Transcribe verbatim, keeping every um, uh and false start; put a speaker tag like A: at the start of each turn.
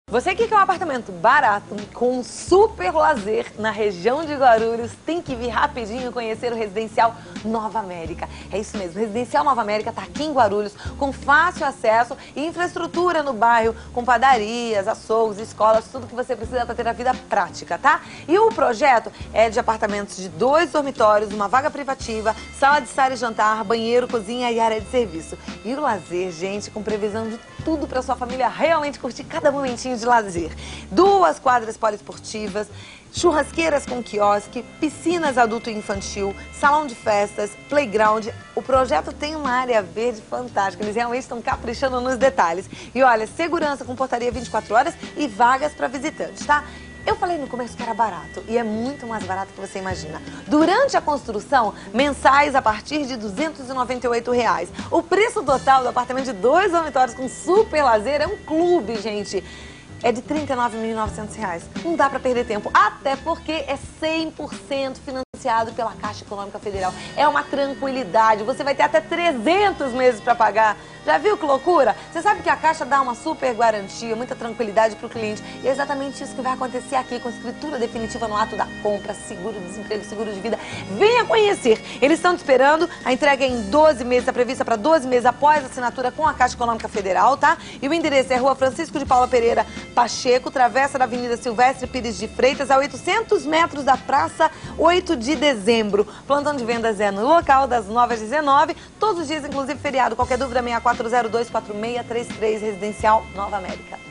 A: Você que quer um apartamento barato, com super lazer na região de Guarulhos, tem que vir rapidinho conhecer o Residencial Nova América. É isso mesmo, o Residencial Nova América está aqui em Guarulhos, com fácil acesso e infraestrutura no bairro, com padarias, açougues, escolas, tudo que você precisa para ter a vida prática, tá? E o projeto é de apartamentos de dois dormitórios, uma vaga privativa, sala de estar e jantar, banheiro, cozinha e área de serviço. E o lazer, gente, com previsão de tudo para sua família realmente curtir cada momentinho de lazer. Duas quadras poliesportivas, churrasqueiras com quiosque, piscinas adulto e infantil, salão de festas, playground. O projeto tem uma área verde fantástica, eles realmente estão caprichando nos detalhes. E olha, segurança com portaria vinte e quatro horas e vagas para visitantes, tá? Eu falei no começo que era barato, e é muito mais barato que você imagina. Durante a construção, mensais a partir de duzentos e noventa e oito reais. O preço total do apartamento de dois dormitórios com super lazer é um clube, gente. É de trinta e nove mil e novecentos reais. Não dá pra perder tempo, até porque é cem por cento financiado pela Caixa Econômica Federal. É uma tranquilidade, você vai ter até trezentos meses pra pagar. Já viu que loucura? Você sabe que a Caixa dá uma super garantia, muita tranquilidade pro cliente. E é exatamente isso que vai acontecer aqui, com escritura definitiva no ato da compra, seguro-desemprego, seguro de vida. Venha conhecer! Eles estão te esperando, a entrega é em doze meses, é prevista para doze meses após a assinatura com a Caixa Econômica Federal, tá? E o endereço é Rua Francisco de Paula Pereira Pacheco, travessa da Avenida Silvestre Pires de Freitas, a oitocentos metros da Praça oito de dezembro. Plantão de vendas é no local, das nove às dezenove, todos os dias, inclusive feriado. Qualquer dúvida, seis quatro zero dois quatro seis três três, Residencial Nova América.